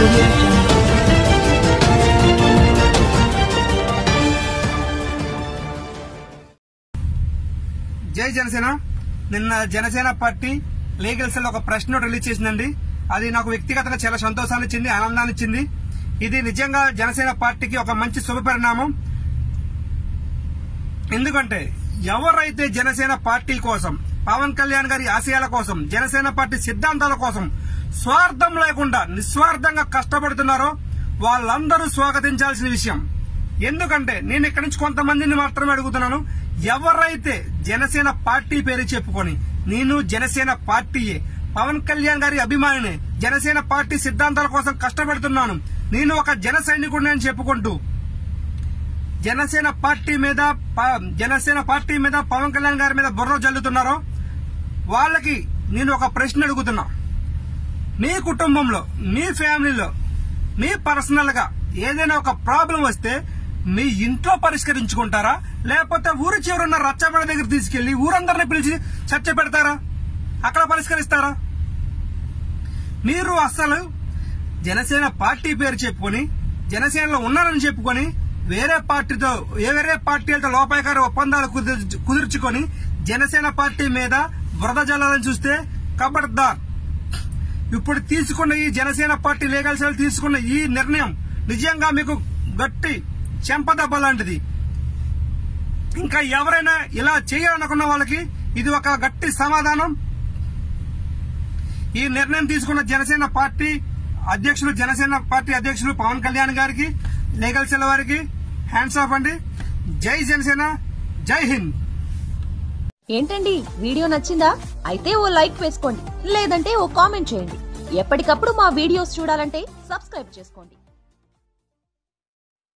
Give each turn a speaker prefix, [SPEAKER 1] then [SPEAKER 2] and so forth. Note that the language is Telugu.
[SPEAKER 1] జై జనసేన. నిన్న జనసేన పార్టీ లీగల్ సెల్ ఒక ప్రెస్ నోట్ రిలీజ్ చేసిందండి. అది నాకు వ్యక్తిగతంగా చాలా సంతోషాన్ని ఇచ్చింది, ఆనందాన్ని ఇచ్చింది. ఇది నిజంగా జనసేన పార్టీకి ఒక మంచి శుభ పరిణామం. ఎందుకంటే ఎవరైతే జనసేన పార్టీ కోసం, పవన్ కళ్యాణ్ గారి ఆశయాల కోసం, జనసేన పార్టీ సిద్ధాంతాల కోసం స్వార్థం లేకుండా నిస్వార్థంగా కష్టపడుతున్నారో వాళ్ళందరూ స్వాగతించాల్సిన విషయం. ఎందుకంటే నేను ఇక్కడి నుంచి కొంతమందిని మాత్రమే అడుగుతున్నాను. ఎవరైతే జనసేన పార్టీ పేరు చెప్పుకొని నేను జనసేన పార్టీయే, పవన్ కళ్యాణ్ గారి అభిమానిని, జనసేన పార్టీ సిద్ధాంతాల కోసం కష్టపడుతున్నాను, నేను ఒక జన సైనికుడిని అని చెప్పుకుంటూ జనసేన పార్టీ మీద పవన్ కళ్యాణ్ గారి మీద బుర్ర జల్లుతున్నారో వాళ్ళకి నేను ఒక ప్రశ్న అడుగుతున్నా. మీ కుటుంబంలో, మీ ఫ్యామిలీలో, మీ పర్సనల్ గా ఏదైనా ఒక ప్రాబ్లం వస్తే మీ ఇంట్లో పరిష్కరించుకుంటారా, లేకపోతే ఊరి చివరున్న రచ్చబండ దగ్గర తీసుకెళ్లి ఊరందరినీ పిలిచి చర్చ పెడతారా, అక్కడ పరిష్కరిస్తారా? మీరు అసలు జనసేన పార్టీ పేరు చెప్పుకొని జనసేనలో ఉన్నారని చెప్పుకొని వేరే పార్టీలతో లోపాయకారి ఒప్పందాలు కుదుర్చుకొని జనసేన పార్టీ మీద బురద జల్లాలని చూస్తే ఖబర్దార్. ఇప్పుడు తీసుకున్న ఈ జనసేన పార్టీ లీగల్ సెల్ తీసుకున్న ఈ నిర్ణయం నిజంగా మీకు గట్టి చెంపదెబ్బ లాంటిది. ఇంకా ఎవరైనా ఇలా చేయాలనుకున్న వాళ్ళకి ఇది ఒక గట్టి సమాధానం. ఈ నిర్ణయం తీసుకున్న జనసేన పార్టీ అధ్యక్షులు పవన్ కళ్యాణ్ గారికి, లీగల్ సెల్ వారికి హ్యాండ్స్ ఆఫ్ అండి. జై జనసేన, జై హింద్.
[SPEAKER 2] ఏంటండి, వీడియో నచ్చిందా? అయితే ఓ లైక్ వేసుకోండి, లేదంటే ఓ కామెంట్ చేయండి. ఎప్పటికప్పుడు మా వీడియోస్ చూడాలంటే సబ్స్క్రైబ్ చేసుకోండి.